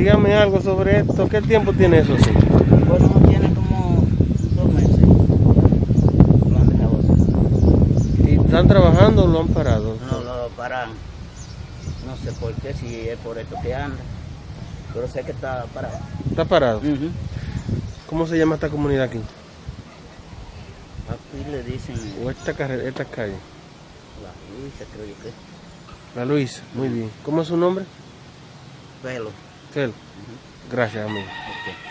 Dígame algo sobre esto. ¿Qué tiempo tiene eso así? Bueno, tiene como 2 meses. Lo han dejado así. ¿Y están trabajando o lo han parado? No lo paran. No sé por qué, si es por esto que anda. Pero sé que está parado. ¿Está parado? Ujú. ¿Cómo se llama esta comunidad aquí? Aquí le dicen ¿O esta calle? la Luisa, creo yo que. La Luisa, muy bien. ¿Cómo es su nombre? Pelo. Fel. Gracias, amigo. Ok.